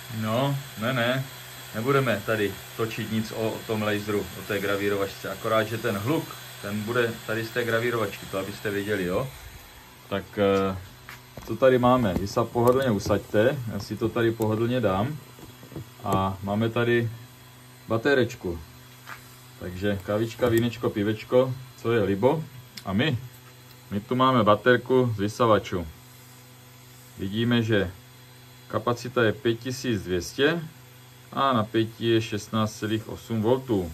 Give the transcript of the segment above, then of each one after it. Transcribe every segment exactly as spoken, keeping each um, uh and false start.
No, ne, ne. Nebudeme tady točit nic o, o tom laseru, o té gravírovačce. Akorát, že ten hluk, ten bude tady z té gravírovačky, to abyste věděli, jo. Tak co tady máme? Vy se pohodlně usaďte, já si to tady pohodlně dám. A máme tady baterečku. Takže kavička, vínečko, pivečko, co je libo. A my, my tu máme baterku z vysavaču. Vidíme, že kapacita je pět tisíc dvě stě a napětí je šestnáct celá osm voltů.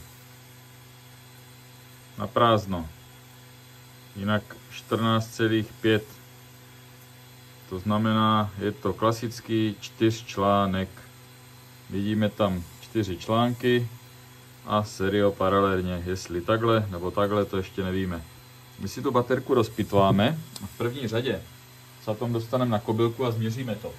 Na prázdno. Jinak čtrnáct celá pět. To znamená, je to klasický čtyřčlánek. Vidíme tam čtyři články a serio paralelně. Jestli takhle nebo takhle, to ještě nevíme. My si tu baterku rozpitváme. V první řadě se tom dostaneme na kobylku a změříme to.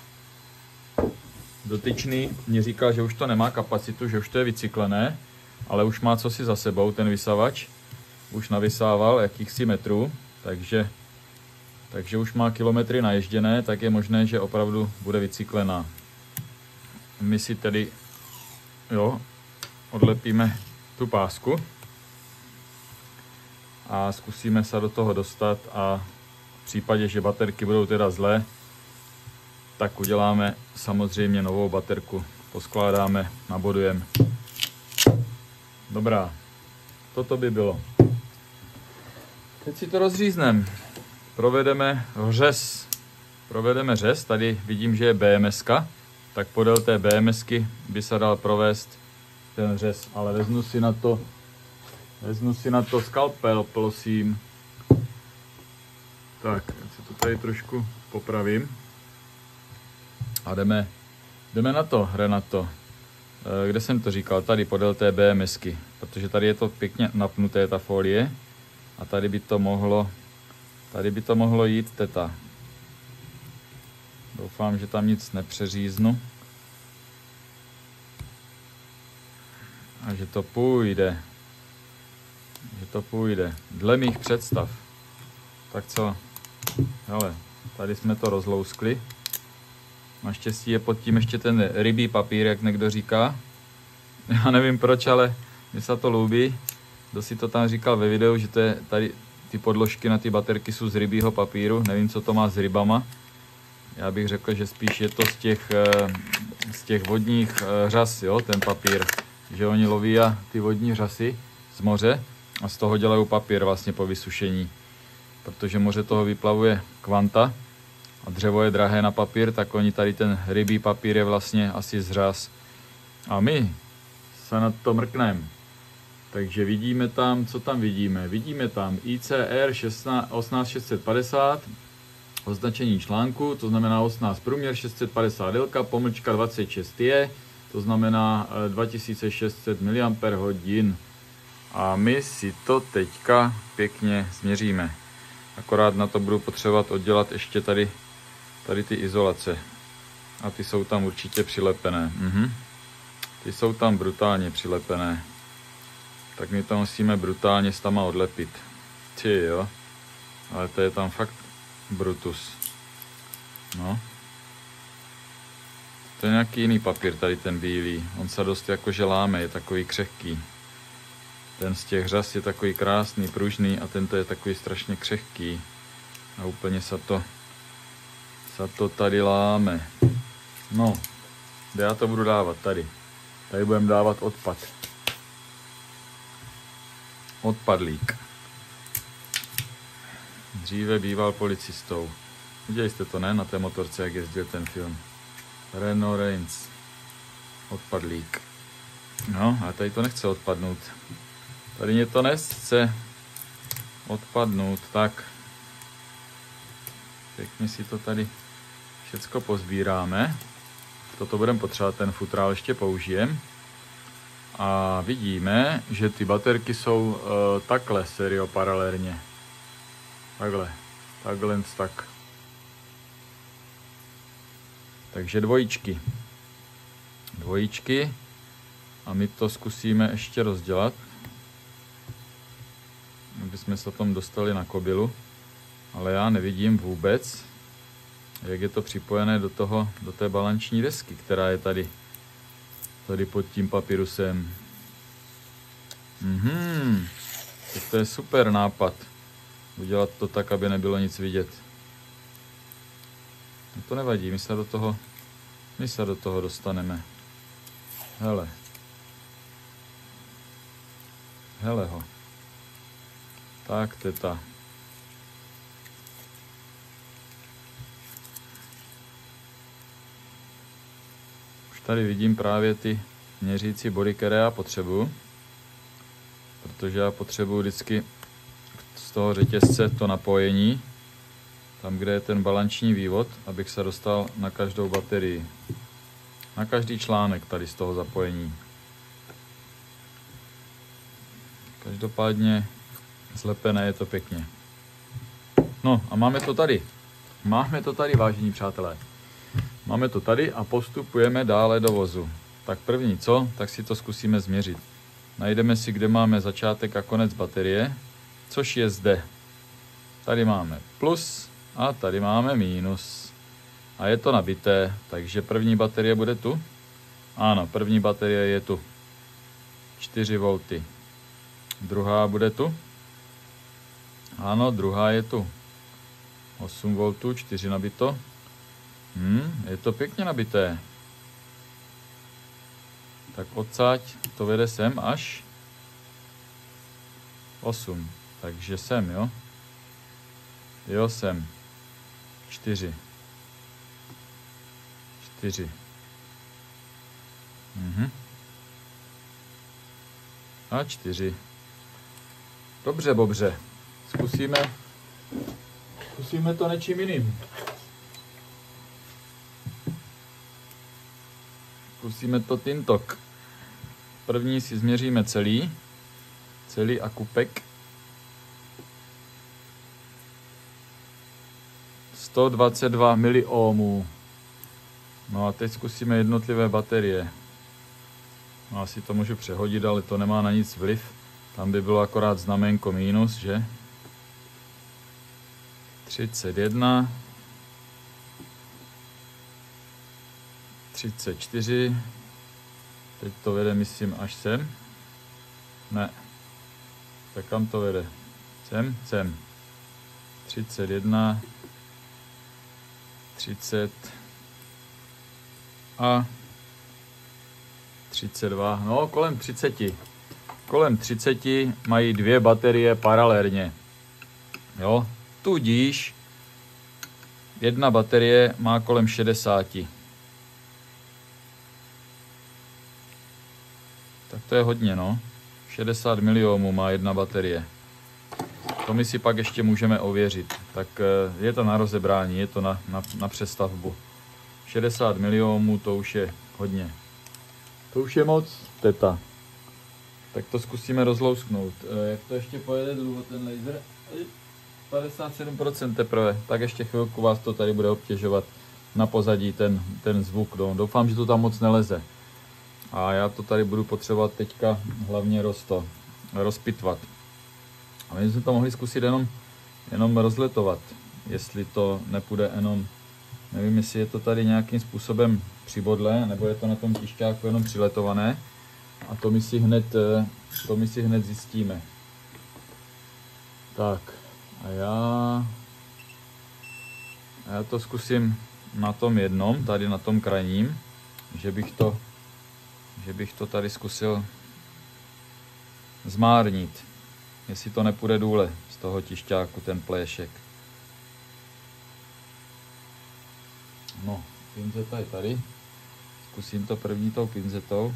Dotyčný mě říkal, že už to nemá kapacitu, že už to je vycyklené, ale už má cosi za sebou ten vysavač. Už navysával jakýchsi metrů, takže, takže už má kilometry naježděné, tak je možné, že opravdu bude vycyklená. My si tedy jo, odlepíme tu pásku a zkusíme se do toho dostat a v případě, že baterky budou teda zlé, tak uděláme samozřejmě novou baterku. Poskládáme, nabodujeme. Dobrá, toto by bylo. Teď si to rozřízneme. Provedeme řez. Provedeme řez, tady vidím, že je bé em eska, tak podél té bé em esky by se dal provést ten řez, ale vezmu si na to, vezmu si na to skalpel, prosím. Tak, já si to tady trošku popravím. A jdeme, jdeme na to, Renato. Kde jsem to říkal? Tady podél té bé em esky, protože tady je to pěkně napnuté, ta folie. A tady by to mohlo, tady by to mohlo jít teta. Doufám, že tam nic nepřeříznu. A že to půjde. Že to půjde. Dle mých představ. Tak co? Hele, tady jsme to rozlouskli. Naštěstí je pod tím ještě ten rybí papír, jak někdo říká. Já nevím proč, ale mi se to líbí. Kdo si to tam říkal ve videu, že to je tady ty podložky na ty baterky jsou z rybího papíru. Nevím, co to má s rybama. Já bych řekl, že spíš je to z těch, z těch vodních řas, jo, ten papír. Že oni loví ty vodní řasy z moře a z toho dělají papír vlastně po vysušení. Protože moře toho vyplavuje kvanta a dřevo je drahé na papír, tak oni tady ten rybí papír je vlastně asi z řas. A my se na to mrkneme. Takže vidíme tam, co tam vidíme? Vidíme tam I C R osmnáct šest set padesát, označení článku, to znamená osmnáct průměr, šest set padesát délka, pomlčka dvacet šest je, to znamená dva tisíce šest set miliampérů hodin. A my si to teďka pěkně změříme. Akorát na to budu potřebovat oddělat ještě tady, tady ty izolace. A ty jsou tam určitě přilepené. Mhm. Ty jsou tam brutálně přilepené. Tak my to musíme brutálně s tama odlepit. Ty jo. Ale to je tam fakt brutus. No. To je nějaký jiný papír, tady ten bílý. On se dost jakože láme, je takový křehký. Ten z těch řas je takový krásný, pružný a tento je takový strašně křehký. A úplně se to, se to tady láme. No, kde já to budu dávat? Tady. Tady budeme dávat odpad. Odpadlík. Dříve býval policistou. Viděli jste to, ne? Na té motorce, jak jezdil ten film. Renault Reigns. Odpadlík. No, a tady to nechce odpadnout. Tady mě to nechce odpadnout. Tak. Pěkně si to tady všecko pozbíráme. Toto budeme potřebovat, ten futrál ještě použijem. A vidíme, že ty baterky jsou uh, takhle serio paralelně. Takhle. Takhle tak. Takže dvojičky. Dvojičky. A my to zkusíme ještě rozdělat. Aby jsme se tam dostali na kobylu. Ale já nevidím vůbec, jak je to připojené do toho, do té balanční desky, která je tady, tady pod tím papirusem. Mhm, tak to je super nápad. Udělat to tak, aby nebylo nic vidět. No to nevadí, my se do toho, my se do toho dostaneme. Hele. Hele ho. Tak, teta. Už tady vidím právě ty měřící body, které já potřebuju. Protože já potřebuju vždycky z toho řetězce to napojení. Tam, kde je ten balanční vývod, abych se dostal na každou baterii. Na každý článek tady z toho zapojení. Každopádně zlepené je to pěkně. No a máme to tady. Máme to tady, vážení přátelé. Máme to tady a postupujeme dále do vozu. Tak první co, tak si to zkusíme změřit. Najdeme si, kde máme začátek a konec baterie, což je zde. Tady máme plus a tady máme minus. A je to nabité, takže první baterie bude tu. Ano, první baterie je tu. čtyři volty. Druhá bude tu. Ano, druhá je tu. osm voltů, čtyři nabito. Hmm, je to pěkně nabité. Tak odsaď to vede sem až osm. Takže sem, jo? Jo, sem. čtyři. čtyři. Mhm. A čtyři. Dobře, bobře. Zkusíme, zkusíme to něčím jiným. Zkusíme to tintok. První si změříme celý. Celý akupek. sto dvacet dva miliohmů. No a teď zkusíme jednotlivé baterie. No, asi to můžu přehodit, ale to nemá na nic vliv. Tam by bylo akorát znaménko mínus, že? třicet jedna. třicet čtyři. Teď to vede, myslím, až sem. Ne. Tak kam to vede? Sem, sem. třicet jedna. třicet. A třicet dva. No, kolem třiceti. Kolem třiceti mají dvě baterie paralelně. Jo, tudíž jedna baterie má kolem šedesáti. Tak to je hodně, no. šedesát milionů má jedna baterie. To my si pak ještě můžeme ověřit. Tak je to na rozebrání, je to na, na, na přestavbu. šedesát milionů, to už je hodně. To už je moc, teta. Tak to zkusíme rozlousknout. Jak to ještě pojede dlouho ten laser? padesát sedm procent teprve. Tak ještě chvilku vás to tady bude obtěžovat na pozadí ten, ten zvuk. No, doufám, že to tam moc neleze. A já to tady budu potřebovat teďka hlavně rosto, rozpitvat. A my jsme to mohli zkusit jenom, jenom rozletovat, jestli to nepůjde jenom, nevím, jestli je to tady nějakým způsobem přibodlé, nebo je to na tom tišťáku jenom přiletované. A to my si hned, to my si hned zjistíme. Tak, a já, a já to zkusím na tom jednom, tady na tom krajním, že bych to, že bych to tady zkusil zmárnit. Jestli to nepůjde důle z toho tišťáku, ten pléšek. No, pinzeta je tady. Zkusím to první tou pinzetou.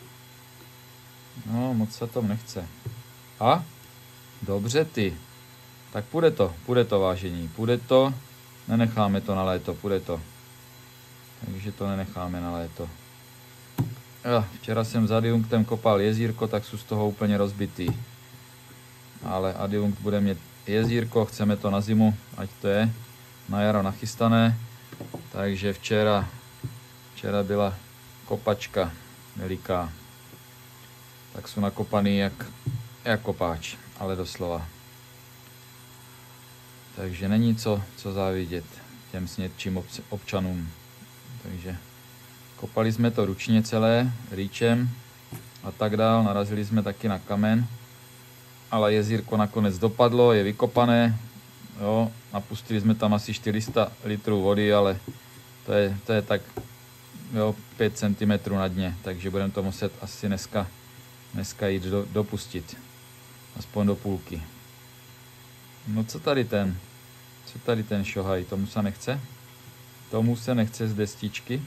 No, moc se to nechce. A? Dobře ty. Tak půjde to, půjde to, vážení. Půjde to. Nenecháme to na léto, půjde to. Takže to nenecháme na léto. Ja, včera jsem s adjunktem kopal jezírko, tak jsou z toho úplně rozbitý. Ale adjunkt bude mít jezírko, chceme to na zimu, ať to je na jaro nachystané. Takže včera, včera byla kopačka veliká. Tak jsou nakopaný jak, jak kopáč, ale doslova. Takže není co, co závidět. těm snědčím občanům. Takže kopali jsme to ručně celé, rýčem a tak dál. Narazili jsme taky na kamen, ale jezírko nakonec dopadlo, je vykopané. Jo, napustili jsme tam asi čtyři sta litrů vody, ale to je, to je tak jo, pět centimetrů na dně, takže budeme to muset asi dneska, dneska jít do, dopustit. Aspoň do půlky. No co tady ten? Co tady ten šohaj? Tomu se nechce? Tomu se nechce z destičky.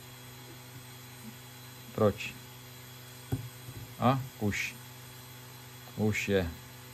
Proč? A už. Už je.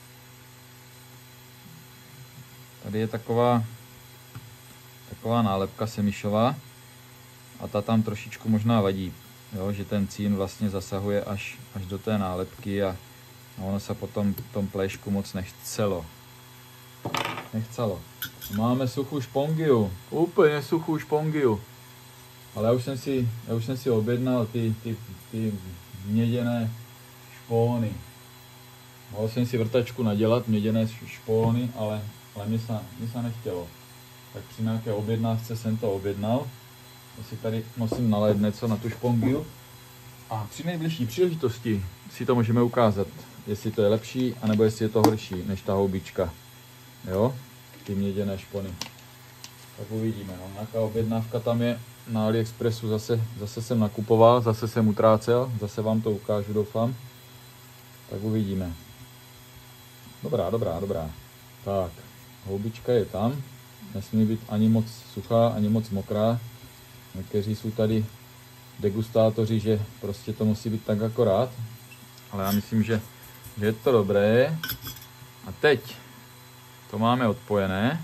Tady je taková taková nálepka semišová a ta tam trošičku možná vadí, jo, že ten cín vlastně zasahuje až, až do té nálepky a, a ono se potom v tom pléšku moc nechcelo. Nechcelo. Máme suchou špongiu, úplně suchou špongiu. Ale já už jsem si, já už jsem si objednal ty, ty, ty měděné špóny. Mohl jsem si vrtačku nadělat, měděné špóny, ale, ale mě se, mě se nechtělo. Tak při nějaké objednávce jsem to objednal. Já si tady nosím nalézt něco na tu špongiu. A při nejbližší příležitosti si to můžeme ukázat, jestli to je lepší, anebo jestli je to horší než ta houbička. Jo, ty měděné špony. Tak uvidíme, no. Nějaká objednávka tam je na AliExpressu, zase, zase jsem nakupoval, zase jsem utrácel, zase vám to ukážu, doufám. Tak uvidíme. Dobrá, dobrá, dobrá. Tak, houbička je tam. Nesmí být ani moc suchá, ani moc mokrá. Někteří jsou tady degustátoři, že prostě to musí být tak akorát. Ale já myslím, že, že je to dobré. A teď to máme odpojené.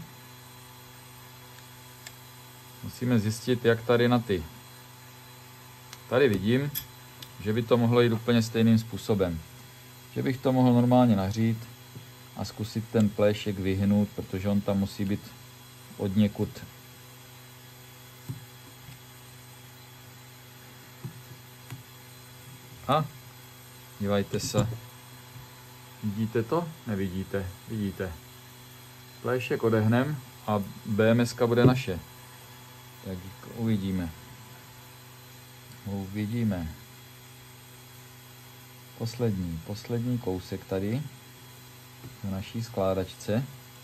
Musíme zjistit, jak tady na ty. Tady vidím, že by to mohlo jít úplně stejným způsobem. Že bych to mohl normálně nahřít a zkusit ten pléšek vyhnout, protože on tam musí být od někud. A dívejte se. Vidíte to? Nevidíte. Vidíte. Pléšek odehnem a bé em eska bude naše. Tak uvidíme. Uvidíme. Poslední, poslední kousek tady v naší skládačce.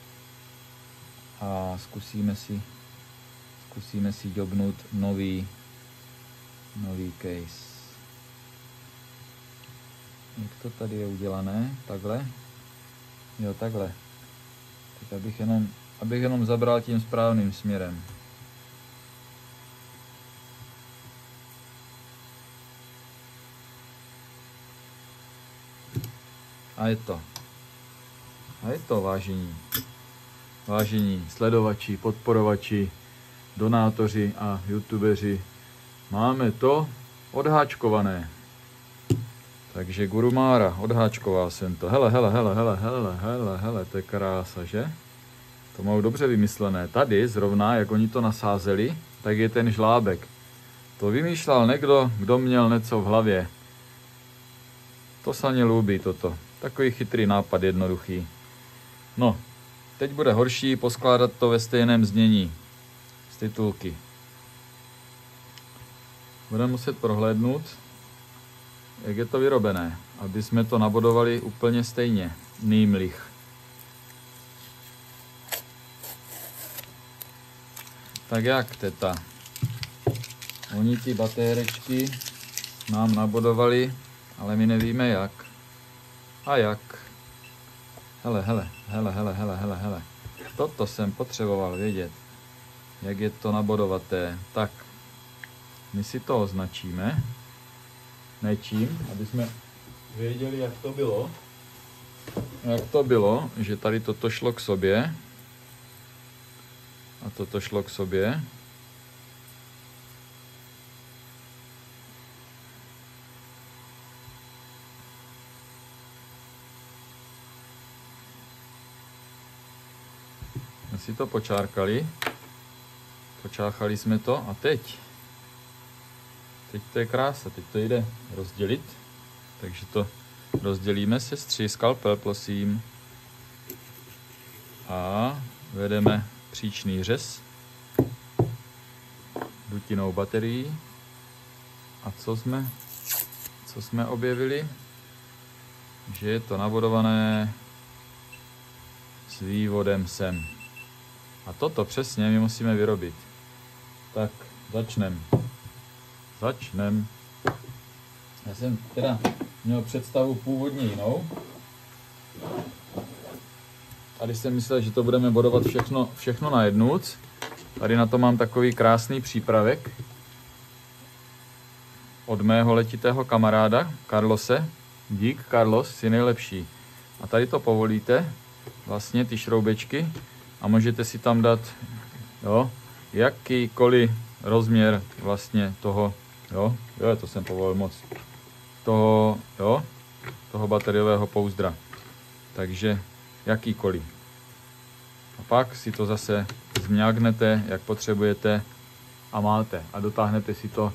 A zkusíme si, zkusíme si děbnout nový, nový case. Jak to tady je udělané? Takhle? Jo, takhle. Tak abych jenom, abych jenom zabral tím správným směrem. A je to. A je to, vážení. Vážení sledovači, podporovači, donátoři a youtubeři. Máme to odháčkované. Takže Gurumára, odháčkoval jsem to. Hele, hele, hele, hele, hele, hele, hele, to je krása, že? To mají dobře vymyslené. Tady zrovna, jak oni to nasázeli, tak je ten žlábek. To vymýšlel někdo, kdo měl něco v hlavě. To se mě líbí toto. Takový chytrý nápad, jednoduchý. No, teď bude horší poskládat to ve stejném znění. Z titulky. Budeme muset prohlédnout, jak je to vyrobené, aby jsme to nabodovali úplně stejně. Nýmlich. Tak jak, teta? Oni ty batérečky nám nabodovali, ale my nevíme jak. A jak? Hele, hele, hele, hele, hele, hele, hele. Toto jsem potřeboval vědět. Jak je to nabodovaté. Tak, my si to označíme něčím, aby jsme věděli, jak to bylo. Jak to bylo, že tady toto šlo k sobě. A toto šlo k sobě. My si to počárkali. Počáchali jsme to a teď. Teď to je krása, teď to jde rozdělit. Takže to rozdělíme se stří skalpel, prosím. A vedeme příčný řez. dutinou baterií. A co jsme, co jsme objevili? Že je to nabodované s vývodem sem. A toto přesně my musíme vyrobit. Tak, začnem. Začnem. Já jsem teda měl představu původně jinou. Tady jsem myslel, že to budeme bodovat všechno, všechno najednou. Tady na to mám takový krásný přípravek od mého letitého kamaráda Carlose. Dík, Carlos, jsi nejlepší. A tady to povolíte, vlastně ty šroubečky, a můžete si tam dát, jo, jakýkoliv rozměr vlastně toho, jo, jo, to jsem povolil moc, toho, jo, toho bateriového pouzdra. Takže jakýkoliv. A pak si to zase zmňágnete, jak potřebujete, a máte. A dotáhnete si to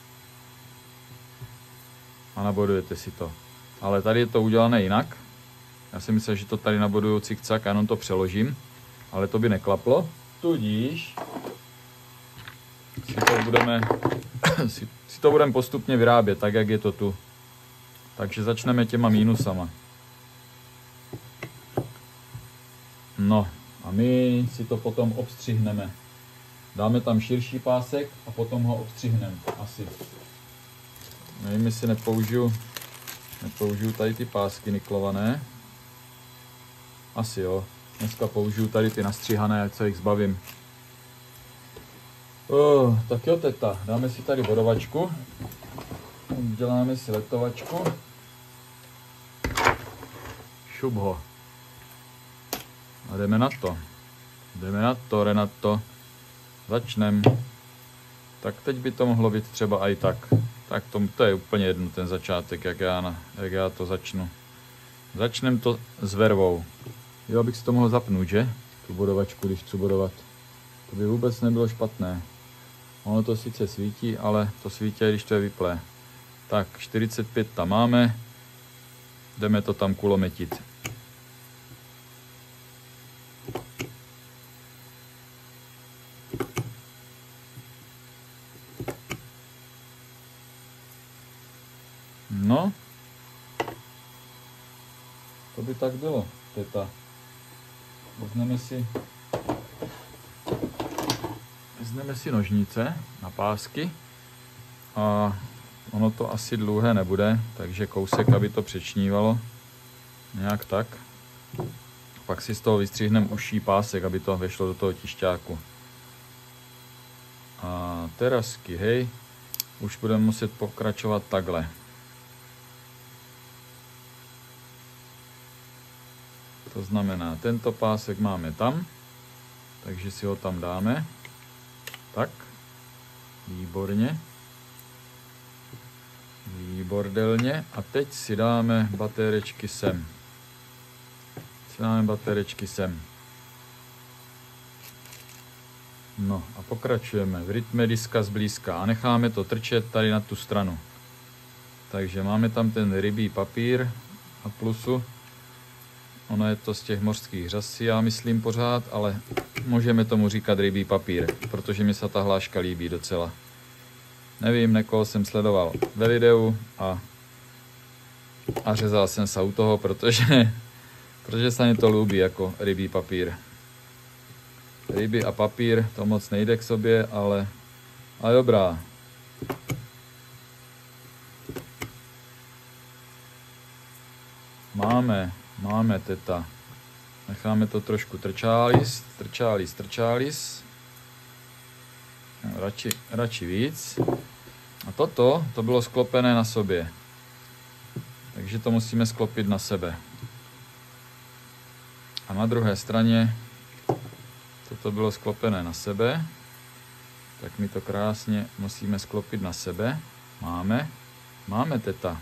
a nabodujete si to. Ale tady je to udělané jinak. Já si myslím, že to tady naboduju cikcak, já jenom to přeložím, ale to by neklaplo. Tudíž si to budeme, si, si to budeme postupně vyrábět, tak jak je to tu. Takže začneme těma mínusama. No a my si to potom obstřihneme. Dáme tam širší pásek a potom ho obstřihneme asi. Nevím, jestli nepoužiju, nepoužiju tady ty pásky niklované. Asi jo. Dneska použiju tady ty nastříhané, ať se jich zbavím. Oh, tak jo, teta, dáme si tady bodovačku. Uděláme si letovačku. Šup ho. A jdeme na to. Jdeme na to, Renato. Začnem. Tak teď by to mohlo být třeba i tak. Tak to, to je úplně jedno, ten začátek, jak já, na, jak já to začnu. Začnem to s vervou. Jo, abych si to mohl zapnout, že? Tu bodovačku, když chci bodovat. To by vůbec nebylo špatné. Ono to sice svítí, ale to svítí, když to je vyplé. Tak, čtyřicet pět tam máme. Jdeme to tam kulometit. No. To by tak bylo, teta. Vezmeme si, vezmeme si nožnice na pásky a ono to asi dlouhé nebude, takže kousek, aby to přečnívalo, nějak tak. Pak si z toho vystříhneme užší pásek, aby to vešlo do toho tišťáku. A terasky, hej, už budeme muset pokračovat takhle. To znamená, tento pásek máme tam, takže si ho tam dáme. Tak, výborně. Výbordelně. A teď si dáme baterečky sem. Si dáme baterečky sem. No a pokračujeme v rytme diska zblízka a necháme to trčet tady na tu stranu. Takže máme tam ten rybí papír a plusu. Ono je to z těch mořských řasí, já myslím pořád, ale můžeme tomu říkat rybí papír, protože mi se ta hláška líbí docela. Nevím, někoho jsem sledoval ve videu a, a řezal jsem se u toho, protože, protože se mi to líbí jako rybí papír. Ryby a papír, to moc nejde k sobě, ale, ale dobrá. Máme. Máme, teta. Necháme to trošku trčális, trčális, trčális. No, radši, radši víc. A toto, to bylo sklopené na sobě. Takže to musíme sklopit na sebe. A na druhé straně toto bylo sklopené na sebe. Tak my to krásně musíme sklopit na sebe. Máme. Máme, teta.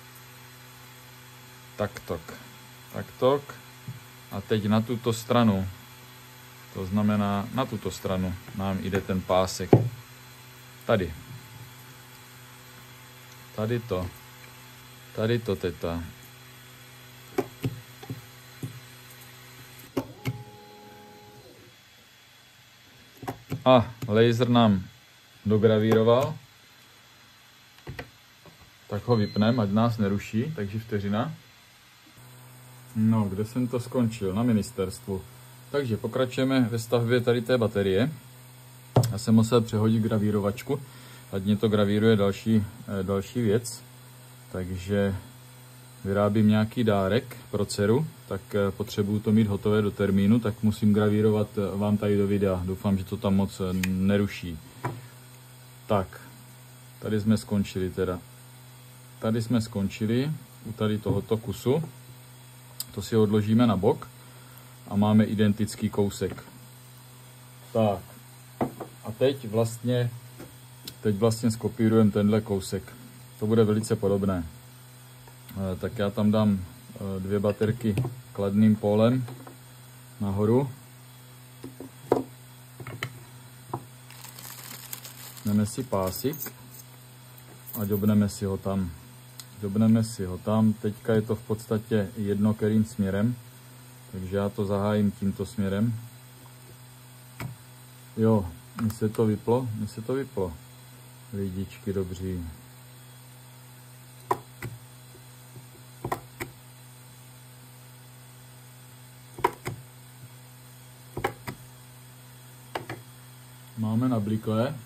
Taktok. Taktok. A teď na tuto stranu, to znamená na tuto stranu nám jde ten pásek. Tady. Tady to. Tady to, teta. A laser nám dogravíroval. Tak ho vypneme, ať nás neruší, takže vteřina. No, kde jsem to skončil? Na ministerstvu. Takže pokračujeme ve stavbě tady té baterie. Já jsem musel přehodit gravírovačku, ať mě to gravíruje další, další věc. Takže vyrábím nějaký dárek pro dceru, tak potřebuju to mít hotové do termínu, tak musím gravírovat vám tady do videa. Doufám, že to tam moc neruší. Tak, tady jsme skončili teda. Tady jsme skončili u tady tohoto kusu. To si odložíme na bok a máme identický kousek. Tak, a teď vlastně, teď vlastně skopírujeme tenhle kousek. To bude velice podobné. Tak já tam dám dvě baterky kladným pólem nahoru. Vezmeme si pásik a ďobneme si ho tam. Ďobneme si ho tam. Teďka je to v podstatě jedno kterým směrem, takže já to zahájím tímto směrem. Jo, mi se to vyplo, mi se to vyplo. Lidičky dobří. Máme nabliklé.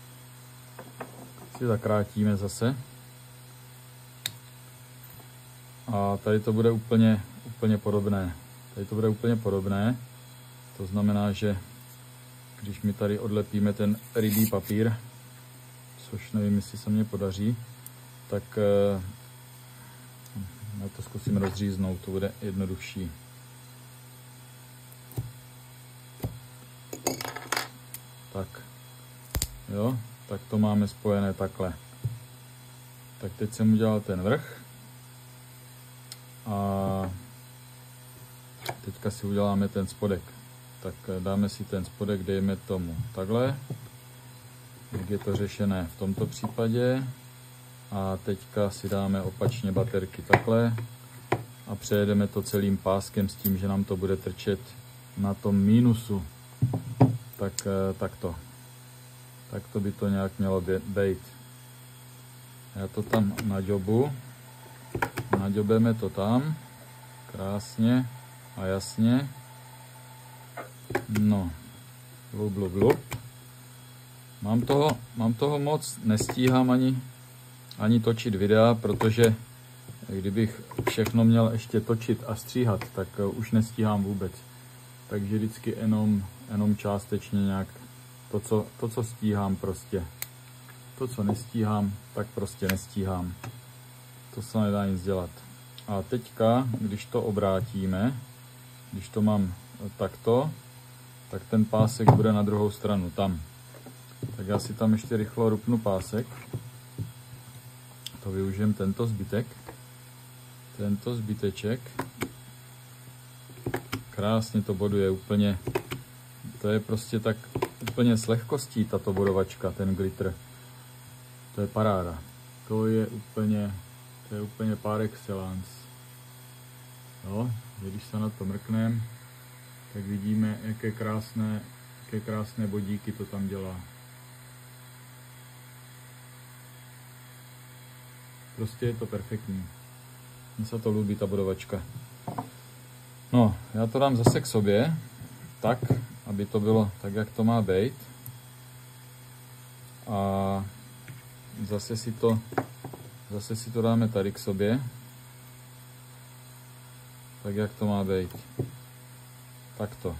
Si zakrátíme zase. A tady to bude úplně, úplně podobné. Tady to bude úplně podobné. To znamená, že když mi tady odlepíme ten rybí papír, což nevím, jestli se mně podaří, tak já to zkusím rozříznout, to bude jednodušší. Tak, jo, tak to máme spojené takhle. Tak teď jsem udělal ten vrch. A teďka si uděláme ten spodek. Tak dáme si ten spodek, dejme tomu takhle. Jak je to řešené v tomto případě. A teďka si dáme opačně baterky takhle. A přejedeme to celým páskem s tím, že nám to bude trčet na tom mínusu. Tak, tak to. Tak to by to nějak mělo být. Já to tam naďobu. Naďobeme to tam. Krásně a jasně. No. Blub, blub, blub. Mám toho, mám toho moc, nestíhám ani, ani točit videa, protože kdybych všechno měl ještě točit a stříhat, tak už nestíhám vůbec. Takže vždycky jenom, jenom částečně nějak to co, to, co stíhám prostě. To, co nestíhám, tak prostě nestíhám. To se nedá nic dělat. A teďka, když to obrátíme, když to mám takto, tak ten pásek bude na druhou stranu, tam. Tak já si tam ještě rychlo rupnu pásek. To využijem tento zbytek. Tento zbyteček. Krásně to boduje úplně. To je prostě tak úplně s lehkostí tato bodovačka, ten glitter. To je paráda. To je úplně, to je úplně par excellence. Jo, když se na to mrkneme, tak vidíme, jaké krásné, jaké krásné bodíky to tam dělá. Prostě je to perfektní. Mně se to líbí, ta bodovačka. No, já to dám zase k sobě, tak, aby to bylo tak, jak to má být. A zase si to, zase si to dáme tady k sobě. Tak, jak to má být. Takto.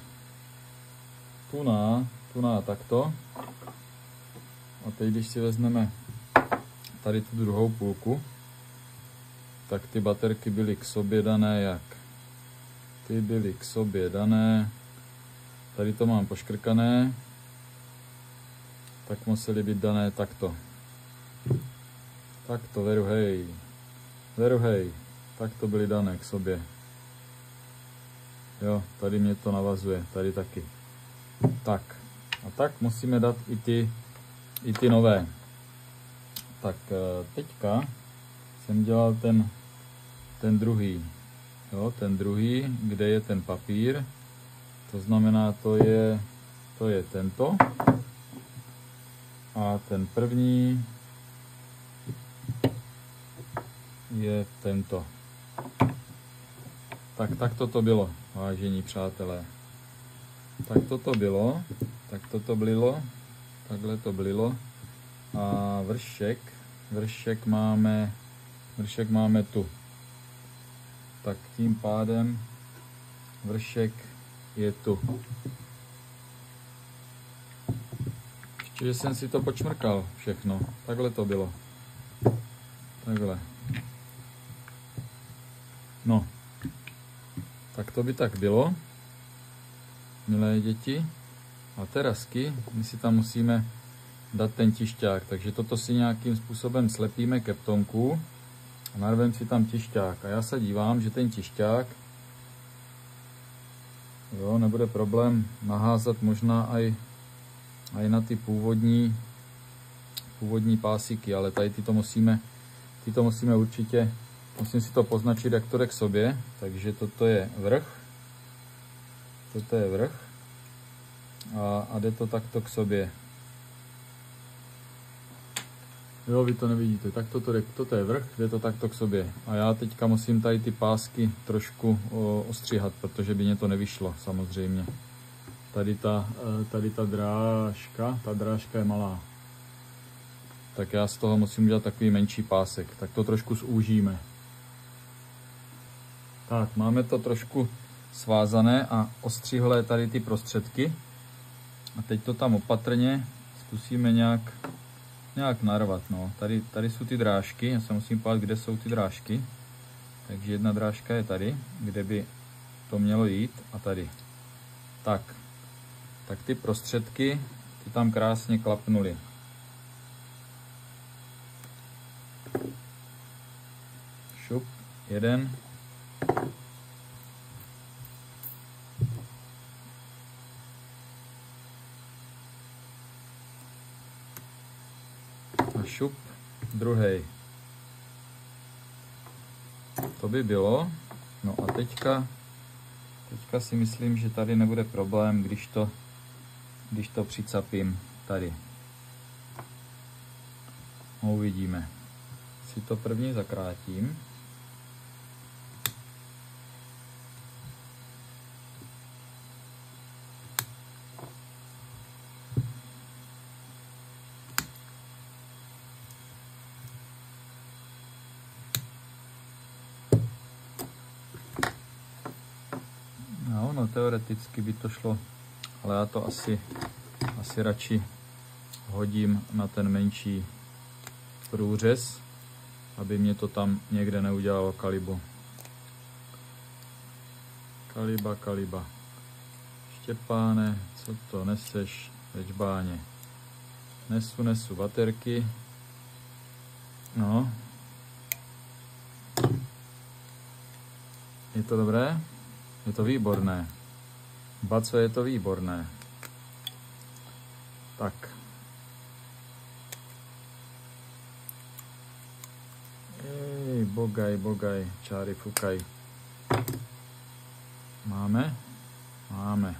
Tuná, tuná takto. A teď, když si vezmeme tady tu druhou půlku, tak ty baterky byly k sobě dané jak? Ty byly k sobě dané. Tady to mám poškrkané. Tak museli být dané takto. Takto, veru hej. Veru hej. Tak to byly dané k sobě. Jo, tady mě to navazuje, tady taky. Tak, a tak musíme dát i ty, i ty nové. Tak teďka jsem dělal ten, ten druhý. Jo, ten druhý, kde je ten papír. To znamená, to je, to je tento. A ten první je tento. Tak, tak to bylo, vážení přátelé. Tak toto bylo, tak toto blilo, takhle to blilo. A vršek, vršek máme, vršek máme tu. Tak tím pádem vršek je tu. Ještě, že jsem si to počmrkal všechno. Takhle to bylo. Takhle. No. Tak to by tak bylo, milé děti. A terasky, my si tam musíme dát ten tišťák. Takže toto si nějakým způsobem slepíme ke ptonku a narvem si tam tišťák. A já se dívám, že ten tišťák, jo, nebude problém naházat možná aj, aj na ty původní, původní pásíky, ale tady ty to musíme, ty to musíme určitě, musím si to poznačit, jak to jde k sobě. Takže toto je vrch, toto je vrch a, a jde to takto k sobě. Jo, vy to nevidíte, tak toto, jde, toto je vrch, jde to takto k sobě. A já teďka musím tady ty pásky trošku o, ostříhat, protože by mě to nevyšlo, samozřejmě. Tady ta, tady ta drážka, ta drážka je malá. Tak já z toho musím udělat takový menší pásek, tak to trošku zúžíme. Tak, máme to trošku svázané a ostříhlé tady ty prostředky. A teď to tam opatrně zkusíme nějak, nějak narvat. No. Tady, tady jsou ty drážky, já se musím pát, kde jsou ty drážky. Takže jedna drážka je tady, kde by to mělo jít, a tady. Tak, tak ty prostředky, ty tam krásně klapnuly. Šup, jeden. A šup, druhý. To by bylo. No a teďka, teďka si myslím, že tady nebude problém, když to, když to přicapím tady. No, uvidíme. Si to první zakrátím. No, no, teoreticky by to šlo, ale já to asi, asi radši hodím na ten menší průřez, aby mě to tam někde neudělalo kalibu. Kaliba, kaliba. Štěpáne, co to neseš ve džbáně? Nesu, nesu baterky. No. Je to dobré? Je to výborné. Baco, je to výborné. Tak. Ej, bogaj, bogaj, čáry fukaj. Máme? Máme.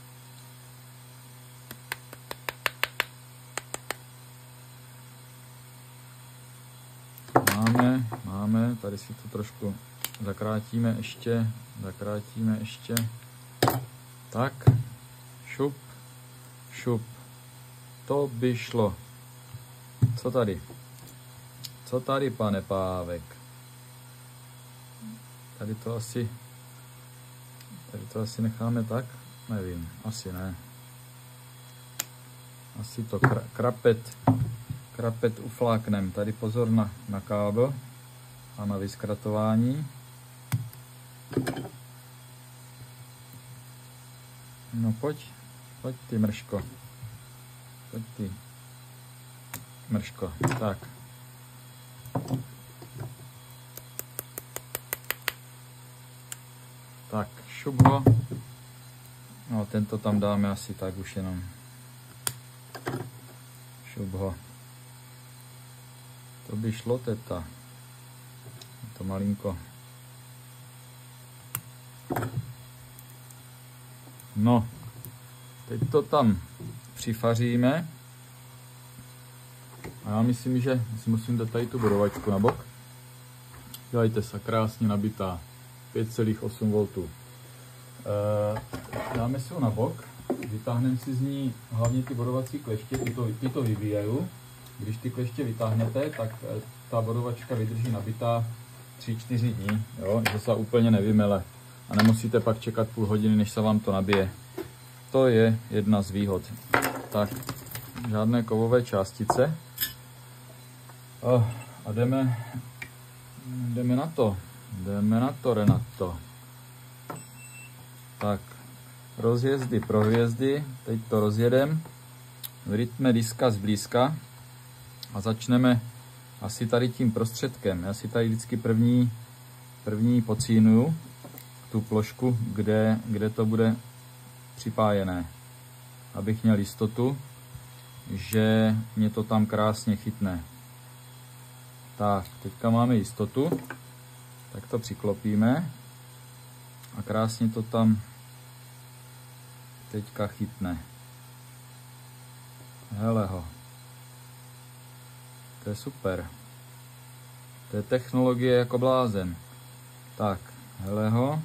Máme, máme, tady si to trošku zakrátíme ještě, zakrátíme ještě. Tak, šup, šup. To by šlo. Co tady? Co tady, pane Pávek? Tady to asi, tady to asi necháme tak? Nevím, asi ne. Asi to kra, krapet, krapet ufláknem. Tady pozor na, na kábel a na vyskratování. No pojď, pojď ty mrško. Pojď ty mrško. Tak. Tak, šup ho. No, tento tam dáme asi tak už jenom. Šup ho. To by šlo, teta. To malinko. No, teď to tam přifaříme. A já myslím, že si musím dát tady tu bodovačku na bok. Dělejte se, krásně nabitá, pět celá osm voltů. E, dáme si ho na bok, vytáhneme si z ní hlavně ty bodovací kleště, ty to, ty to vybíjají. Když ty kleště vytáhnete, tak ta bodovačka vydrží nabitá tři čtyři dní, jo, že se úplně nevymele. A nemusíte pak čekat půl hodiny, než se vám to nabije. To je jedna z výhod. Tak, žádné kovové částice. Oh, a jdeme, jdeme na to. Jdeme na to, Renato. Tak, rozjezdy pro hvězdy. Teď to rozjedem. V rytme diska zblízka. A začneme asi tady tím prostředkem. Já si tady vždycky první, první pocínuju tu plošku, kde, kde to bude připájené. Abych měl jistotu, že mě to tam krásně chytne. Tak, teďka máme jistotu. Tak to přiklopíme. A krásně to tam teďka chytne. Hele ho. To je super. To je technologie jako blázen. Tak, hele ho.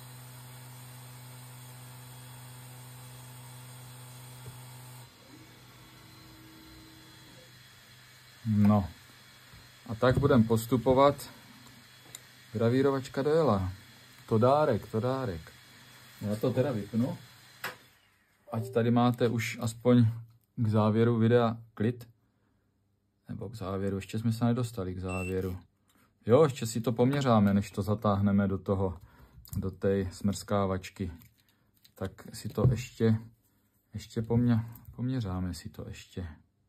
No. A tak budeme postupovat. Gravírovačka dojela. To dárek, to dárek. Já to teda vypnu. Ať tady máte už aspoň k závěru videa klid. Nebo k závěru, ještě jsme se nedostali k závěru. Jo, ještě si to poměřáme, než to zatáhneme do toho, do té smrskávačky. Tak si to ještě, ještě pomě, poměřáme si to ještě.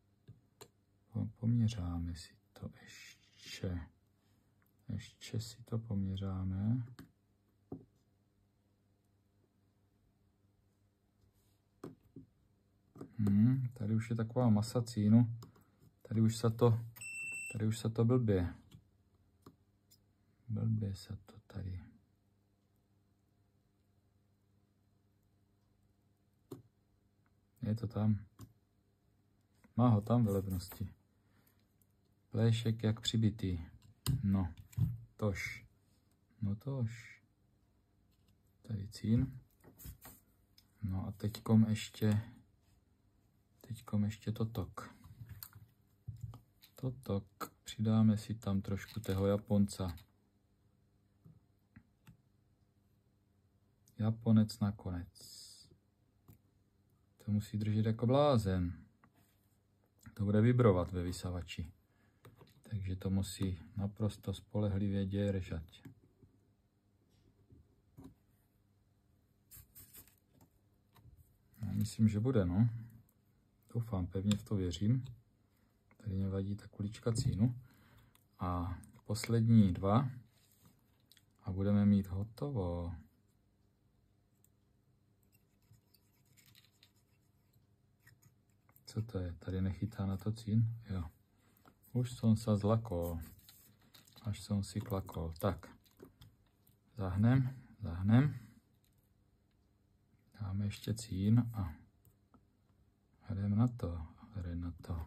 Poměřáme si to ještě. Ještě si to poměřáme. Hmm, tady už je taková masa cínu. Tady už se to, tady už se to blbě. Blbě se to tady. Je to tam. Má ho tam velebnosti. Pléšek jak přibitý. No, tož. No tož. Tady cín. No a teďkom ještě, teďkom ještě to tok. To tok. Přidáme si tam trošku toho Japonca. Japonec nakonec. To musí držet jako blázen. To bude vibrovat ve vysavači. Takže to musí naprosto spolehlivě držet. Já myslím, že bude, no. Doufám, pevně v to věřím. Tady mě vadí ta kulička cínu. A poslední dva. A budeme mít hotovo. Co to je? Tady nechytá na to cín? Jo. Už jsem se zlakol. Až jsem si klakol. Tak. Zahnem. Zahnem. Dáme ještě cín a jdeme na to. Jdeme na to.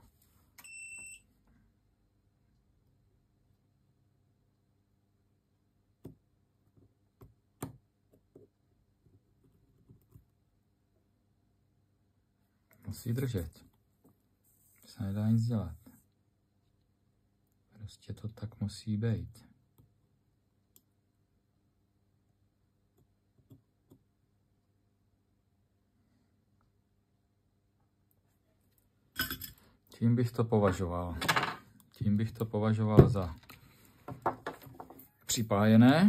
Musí držet. Se nedá nic dělat. Prostě to tak musí být. Tím bych to považoval. Tím bych to považoval za připájené.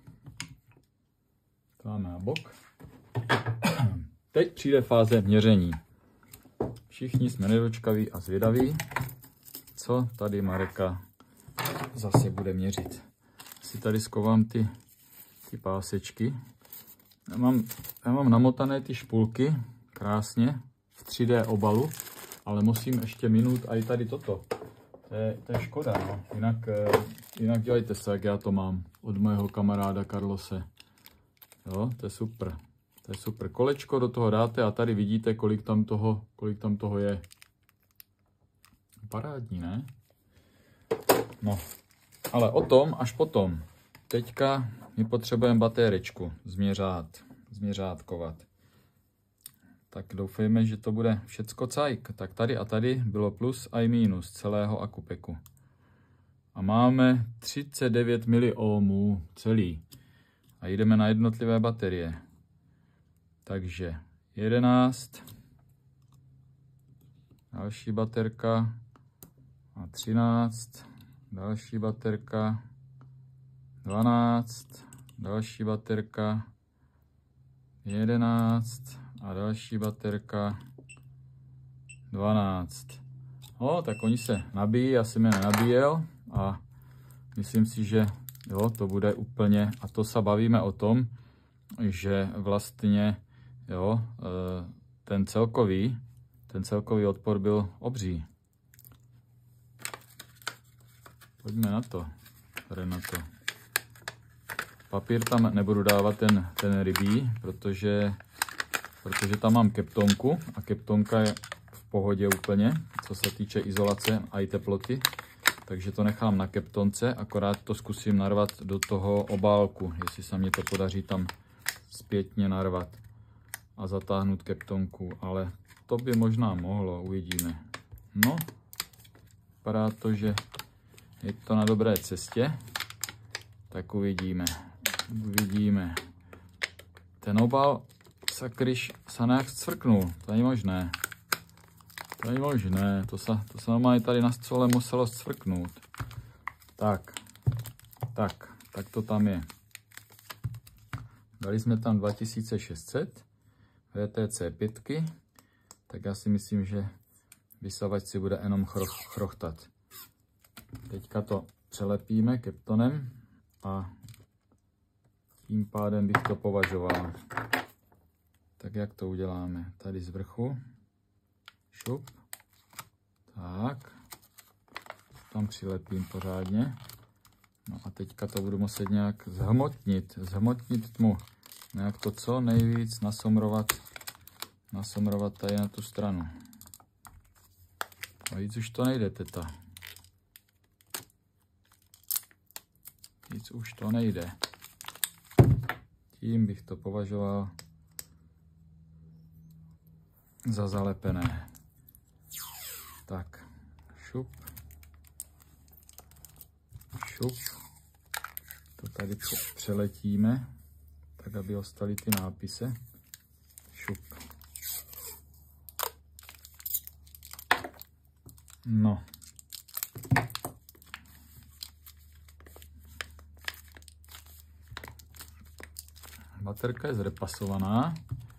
To máme na bok. Teď přijde fáze měření. Všichni jsme nedočkaví a zvědaví, co tady Mareka zase bude měřit. Si tady skovám ty, ty pásečky. Já mám, já mám namotané ty špulky krásně v tři dé obalu, ale musím ještě minut a i tady toto. To je, to je škoda, no. Jinak, jinak dělejte se, jak já to mám od mého kamaráda Carlose. Jo, to je super. To je super. Kolečko do toho dáte a tady vidíte, kolik tam toho, kolik tam toho je. Parádní, ne? No, ale o tom až potom. Teďka my potřebujeme baterečku změřát, změřátkovat. Tak doufejme, že to bude všecko cajk. Tak tady a tady bylo plus a i minus celého akupeku. A máme třicet devět miliohmů celý. A jdeme na jednotlivé baterie. Takže jedenáct. Další baterka. A třináct. Další baterka. dvanáct. Další baterka. jedenáct. A další baterka. dvanáct. No, tak oni se nabíjí, já jsem je nenabíjel. A myslím si, že jo, to bude úplně, a to se bavíme o tom, že vlastně jo, ten celkový, ten celkový odpor byl obří. Pojďme na to, tady na to. Papír tam nebudu dávat ten, ten rybí, protože, protože tam mám keptonku a keptonka je v pohodě úplně, co se týče izolace a i teploty. Takže to nechám na keptonce, akorát to zkusím narvat do toho obálku, jestli se mi to podaří tam zpětně narvat a zatáhnout keptonku, ale to by možná mohlo, uvidíme. No, vypadá to, že je to na dobré cestě, tak uvidíme. Uvidíme. Ten obal sakryš se nějak scvrknul, to není možné. To není možné, to se, to se normálně tady na stole muselo scvrknout. Tak, tak, tak to tam je. Dali jsme tam dva tisíce šest set V T C pět, tak já si myslím, že vysavač si bude jenom chroch, chrochtat. Teďka to přelepíme keptonem a tím pádem bych to považoval. Tak jak to uděláme? Tady z vrchu. Šup. Tak. Tam přilepím pořádně. No a teďka to budu muset nějak zhmotnit. Zhmotnit tmu. Nějak to co nejvíc nasomrovat. Nasomrovat tady na tu stranu. A víc už to nejde, teta. Víc už to nejde. Tím bych to považoval za zalepené. Tak, šup. Šup. To tady přeletíme, tak aby ostaly ty nápisy. Šup. No. Baterka je zrepasovaná.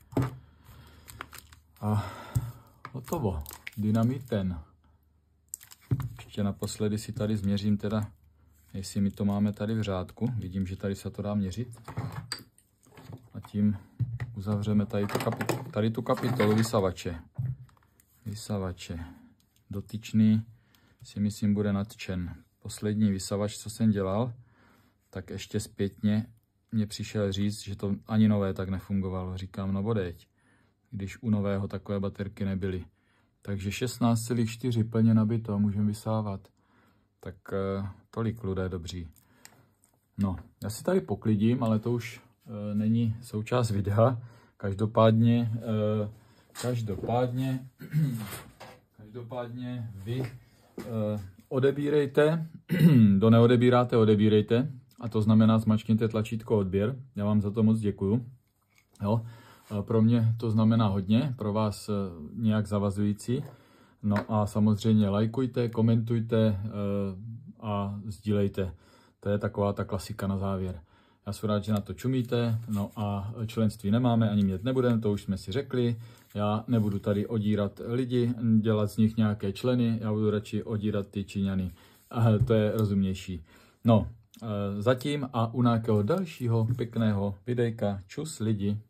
A hotovo. Dynamiten. Ještě naposledy si tady změřím teda, jestli my to máme tady v řádku. Vidím, že tady se to dá měřit. A tím uzavřeme tady tu, kapit tady tu kapitolu vysavače. Vysavače. Dotyčný si myslím bude nadšen. Poslední vysavač, co jsem dělal, tak ještě zpětně mě přišel říct, že to ani nové tak nefungovalo. Říkám, no bodeď, když u nového takové baterky nebyly. Takže šestnáct celá čtyři plně nabito a můžeme vysávat. Tak uh, tolik, lidé dobří. No, já si tady poklidím, ale to už uh, není součást videa. Každopádně, uh, každopádně, každopádně vy uh, odebírejte, kdo neodebíráte, odebírejte. A to znamená, zmačkněte tlačítko odběr. Já vám za to moc děkuju. Jo. Pro mě to znamená hodně, pro vás nějak zavazující. No a samozřejmě lajkujte, komentujte a sdílejte. To je taková ta klasika na závěr. Já jsem rád, že na to čumíte. No a členství nemáme, ani mít nebudeme, to už jsme si řekli. Já nebudu tady odírat lidi, dělat z nich nějaké členy, já budu radši odírat ty Číňany. A to je rozumnější. No, zatím a u nějakého dalšího pěkného videjka. Čus lidi.